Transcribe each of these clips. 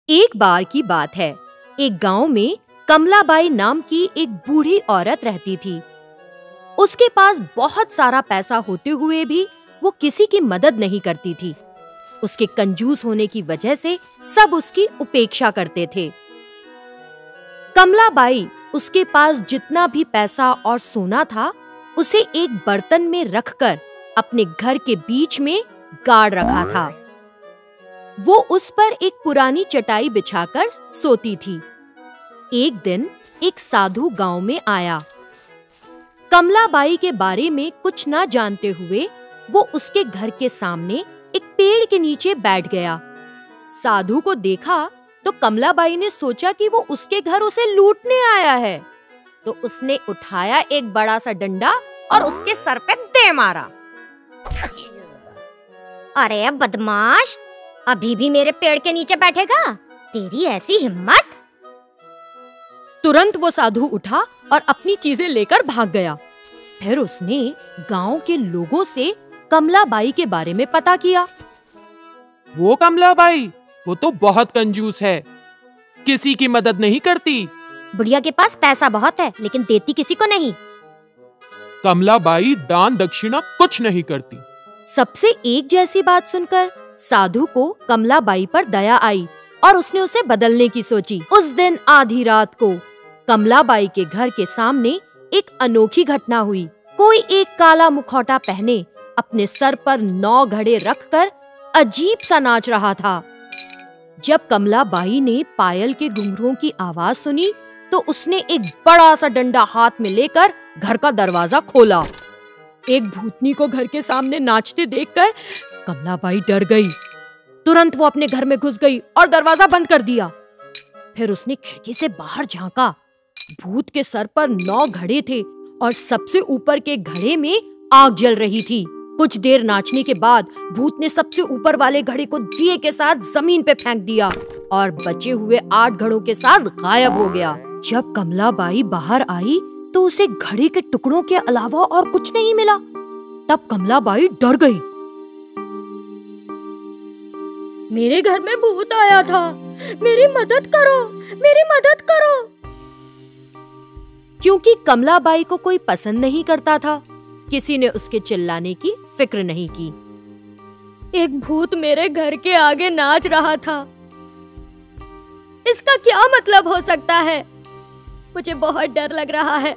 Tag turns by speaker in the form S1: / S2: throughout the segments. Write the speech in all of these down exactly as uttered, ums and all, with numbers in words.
S1: एक बार की बात है, एक गांव में कमलाबाई नाम की एक बूढ़ी औरत रहती थी। उसके पास बहुत सारा पैसा होते हुए भी वो किसी की मदद नहीं करती थी। उसके कंजूस होने की वजह से सब उसकी उपेक्षा करते थे। कमलाबाई उसके पास जितना भी पैसा और सोना था, उसे एक बर्तन में रखकर अपने घर के बीच में गाड़ रखा था। वो उस पर एक पुरानी चटाई बिछाकर सोती थी। एक दिन एक साधु गांव में आया। कमलाबाई के बारे में कुछ ना जानते हुए वो उसके घर के सामने एक पेड़ के नीचे बैठ गया। साधु को देखा तो कमलाबाई ने सोचा कि वो उसके घर उसे लूटने आया है, तो उसने उठाया एक बड़ा सा डंडा और उसके सर पे दे मारा।
S2: अरे बदमाश, अभी भी मेरे पेड़ के नीचे बैठेगा? तेरी ऐसी हिम्मत!
S1: तुरंत वो साधु उठा और अपनी चीजें लेकर भाग गया। फिर उसने गांव के लोगों से कमलाबाई के बारे में पता किया।
S3: वो कमलाबाई, वो तो बहुत कंजूस है, किसी की मदद नहीं करती।
S2: बुढ़िया के पास पैसा बहुत है, लेकिन देती किसी को नहीं।
S3: कमलाबाई दान दक्षिणा कुछ नहीं करती।
S1: सबसे एक जैसी बात सुनकर साधु को कमलाबाई पर दया आई और उसने उसे बदलने की सोची। उस दिन आधी रात को कमलाबाई के घर के सामने एक अनोखी घटना हुई। कोई एक काला मुखौटा पहने अपने सर पर नौ घड़े रखकर अजीब सा नाच रहा था। जब कमलाबाई ने पायल के घुंघरुओं की आवाज सुनी तो उसने एक बड़ा सा डंडा हाथ में लेकर घर का दरवाजा खोला। एक भूतनी को घर के सामने नाचते देखकर कमलाबाई डर गई। तुरंत वो अपने घर में घुस गई और दरवाजा बंद कर दिया। फिर उसने खिड़की से बाहर झांका। भूत के सर पर नौ घड़े थे और सबसे ऊपर के घड़े में आग जल रही थी। कुछ देर नाचने के बाद भूत ने सबसे ऊपर वाले घड़े को दिए के साथ जमीन पे फेंक दिया और बचे हुए आठ घड़ों के साथ गायब हो गया। जब कमलाबाई बाहर आई तो उसे घड़े के टुकड़ों के अलावा और कुछ नहीं मिला। तब कमलाबाई डर गई। मेरे घर में भूत आया था, मेरी मदद करो, मेरी मदद करो। क्योंकि कमलाबाई को कोई पसंद नहीं करता था, किसी ने उसके चिल्लाने की फिक्र नहीं की। एक भूत मेरे घर के आगे नाच रहा था, इसका क्या मतलब हो सकता है? मुझे बहुत डर लग रहा है।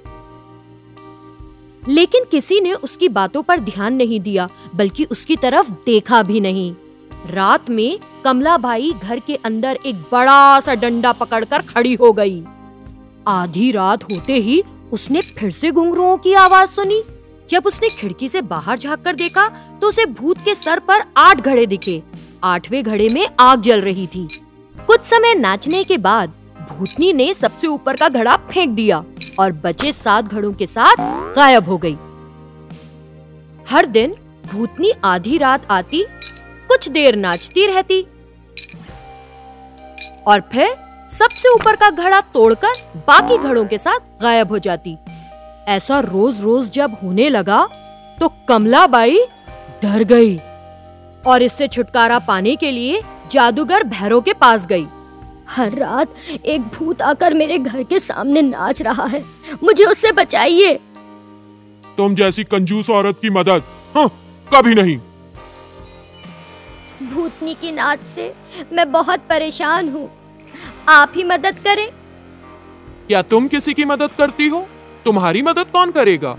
S1: लेकिन किसी ने उसकी बातों पर ध्यान नहीं दिया, बल्कि उसकी तरफ देखा भी नहीं। रात में कमलाबाई घर के अंदर एक बड़ा सा डंडा पकड़कर खड़ी हो गई। आधी रात होते ही उसने फिर से घुंघरुओं की आवाज सुनी। जब उसने खिड़की से बाहर झांककर देखा तो उसे भूत के सर पर आठ घड़े दिखे। आठवें घड़े में आग जल रही थी। कुछ समय नाचने के बाद भूतनी ने सबसे ऊपर का घड़ा फेंक दिया और बचे सात घड़ों के साथ गायब हो गई। हर दिन भूतनी आधी रात आती, कुछ देर नाचती रहती और फिर सबसे ऊपर का घड़ा तोड़कर बाकी घड़ों के साथ गायब हो जाती। ऐसा रोज रोज जब होने लगा तो कमलाबाई डर गई और इससे छुटकारा पाने के लिए जादूगर भैरव के पास गई।
S2: हर रात एक भूत आकर मेरे घर के सामने नाच रहा है, मुझे उससे बचाइए।
S4: तुम जैसी कंजूस औरत की मदद हाँ, कभी नहीं।
S2: भूतनी की नाच से मैं बहुत परेशान हूँ, आप ही मदद करें।
S3: क्या तुम किसी की मदद करती हो? तुम्हारी मदद कौन करेगा?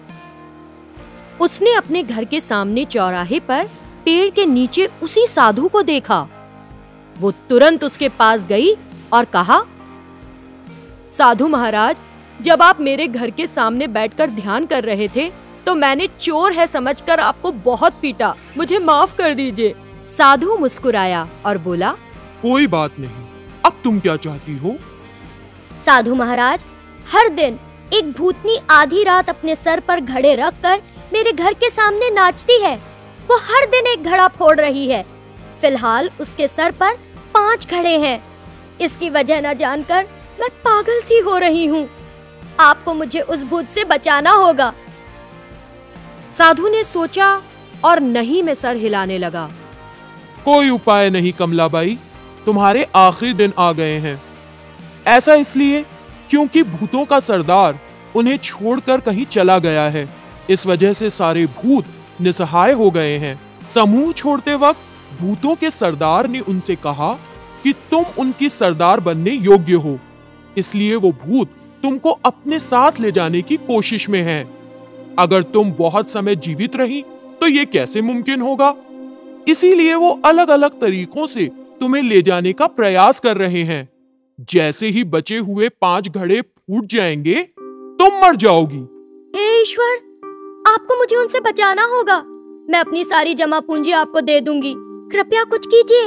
S1: उसने अपने घर के सामने चौराहे पर पेड़ के नीचे उसी साधु को देखा। वो तुरंत उसके पास गई और कहा, साधु महाराज, जब आप मेरे घर के सामने बैठकर ध्यान कर रहे थे तो मैंने चोर है समझकर आपको बहुत पीटा, मुझे माफ कर दीजिए। साधु मुस्कुराया और बोला,
S4: कोई बात नहीं, अब तुम क्या चाहती हो?
S2: साधु महाराज, हर दिन एक भूतनी आधी रात अपने सर पर घड़े रखकर मेरे घर के सामने नाचती है। वो हर दिन एक घड़ा फोड़ रही है। फिलहाल उसके सर पर पांच घड़े हैं। इसकी वजह न जानकर मैं पागल सी हो रही हूँ। आपको मुझे उस भूत से बचाना होगा।
S1: साधु ने सोचा और नहीं में सर हिलाने लगा।
S3: कोई उपाय नहीं कमलाबाई, तुम्हारे आखिरी दिन आ गए हैं। ऐसा इसलिए क्योंकि भूतों का सरदार उन्हें छोड़कर कहीं चला गया है। इस वजह से सारे भूत निसहाय हो गए हैं। समूह छोड़ते वक्त भूतों के सरदार ने उनसे कहा कि तुम उनकी सरदार बनने योग्य हो, इसलिए वो भूत तुमको अपने साथ ले जाने की कोशिश में हैं। अगर तुम बहुत समय जीवित रही तो ये कैसे मुमकिन होगा? इसीलिए वो अलग अलग तरीकों से तुम्हें ले जाने का प्रयास कर रहे हैं। जैसे ही बचे हुए पांच घड़े फूट जाएंगे, तुम मर जाओगी।
S2: हे ईश्वर, आपको मुझे उनसे बचाना होगा। मैं अपनी सारी जमा पूंजी आपको दे दूंगी, कृपया कुछ कीजिए।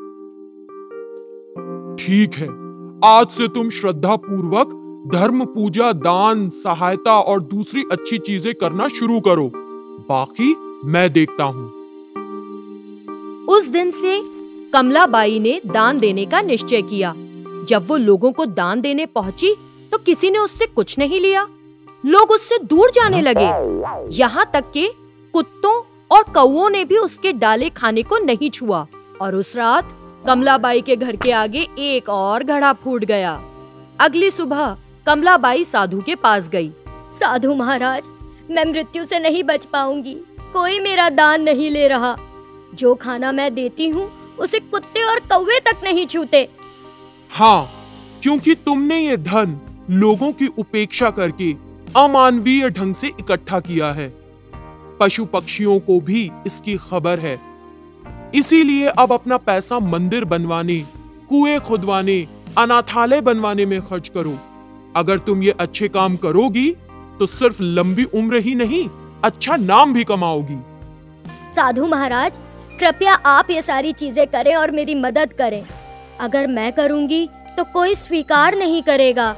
S4: ठीक है, आज से तुम श्रद्धा पूर्वक धर्म, पूजा, दान, सहायता और दूसरी अच्छी चीजें करना शुरू करो। बाकी मैं देखता हूँ।
S1: उस दिन से कमलाबाई ने दान देने का निश्चय किया। जब वो लोगों को दान देने पहुंची तो किसी ने उससे कुछ नहीं लिया। लोग उससे दूर जाने लगे। यहाँ तक कि कुत्तों और कौओं ने भी उसके डाले खाने को नहीं छुआ। और उस रात कमलाबाई के घर के आगे एक और घड़ा फूट गया। अगली सुबह कमलाबाई साधु के पास गई।
S2: साधु महाराज, मैं मृत्यु से नहीं बच पाऊंगी। कोई मेरा दान नहीं ले रहा। जो खाना मैं देती हूँ उसे कुत्ते और कौवे तक नहीं छूते।
S3: हाँ, क्योंकि तुमने ये धन लोगों की उपेक्षा करके अमानवीय ढंग से इकट्ठा किया है। पशु पक्षियों को भी इसकी खबर है। इसीलिए अब अपना पैसा मंदिर बनवाने, कुएं खुदवाने, अनाथालय बनवाने में खर्च करो। अगर तुम ये अच्छे काम करोगी तो सिर्फ लंबी उम्र ही नहीं, अच्छा नाम भी कमाओगी।
S2: साधु महाराज, कृपया आप ये सारी चीजें करें और मेरी मदद करें। अगर मैं करूंगी तो कोई स्वीकार नहीं करेगा।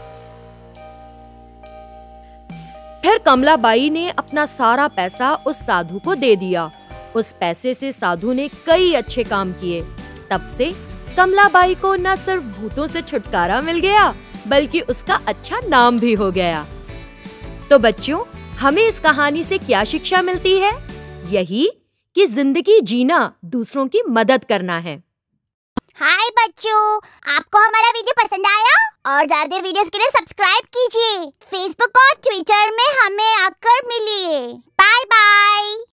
S1: फिर कमलाबाई ने अपना सारा पैसा उस साधु को दे दिया। उस पैसे से साधु ने कई अच्छे काम किए। तब से कमलाबाई को न सिर्फ भूतों से छुटकारा मिल गया, बल्कि उसका अच्छा नाम भी हो गया। तो बच्चों, हमें इस कहानी से क्या शिक्षा मिलती है? यही कि जिंदगी जीना दूसरों की मदद करना है।
S5: हाय बच्चों, आपको हमारा वीडियो पसंद आया? और ज्यादा वीडियोस के लिए सब्सक्राइब कीजिए। फेसबुक और ट्विटर में हमें आकर मिलिए। Bye bye.